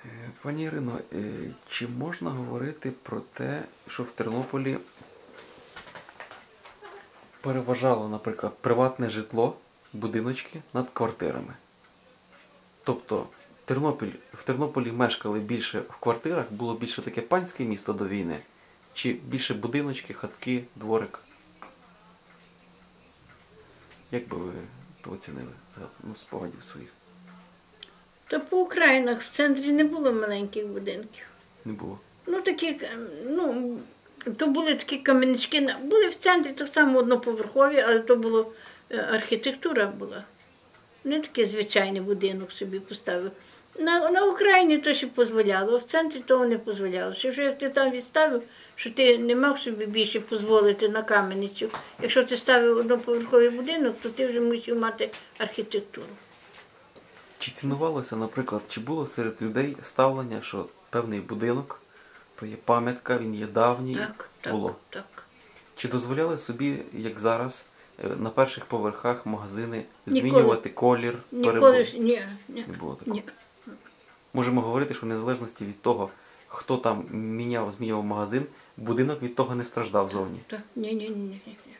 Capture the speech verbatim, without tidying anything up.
Е, Пані Ірино, е, чи можна говорити про те, що в Тернополі переважало, наприклад, приватне житло, будиночки над квартирами? Тобто Тернопіль, в Тернополі мешкали більше в квартирах, було більше таке панське місто до війни, чи більше будиночки, хатки, дворик? Як би ви то оцінили з ну, спогадів своїх? То по Українах в центрі не було маленьких будинків. Не було. Ну, такі, ну, то були такі кам'янички, на- були в центрі так само одноповерхові, але то було е, архітектура була. Не такий звичайний будинок собі поставив. На, на Україні то ще дозволяло, а в центрі того не дозволяло. Що ж як ти там відставив, що ти не мав собі більше дозволити на кам'яницю. Якщо ти ставив одноповерховий будинок, то ти вже мусив мати архітектуру. Чи цінувалося, наприклад, чи було серед людей ставлення, що певний будинок, то є пам'ятка, він є давній, Так, так, було? так. Чи дозволяли собі, як зараз, е, на перших поверхах магазини Ніколи. змінювати колір? Ніколи перебу- ж, ні, ні, Не було такого? ні. Можемо говорити, що в незалежності від того, хто там міняв, змінював магазин, будинок від того не страждав зовні. Так, ні, ні, ні, ні.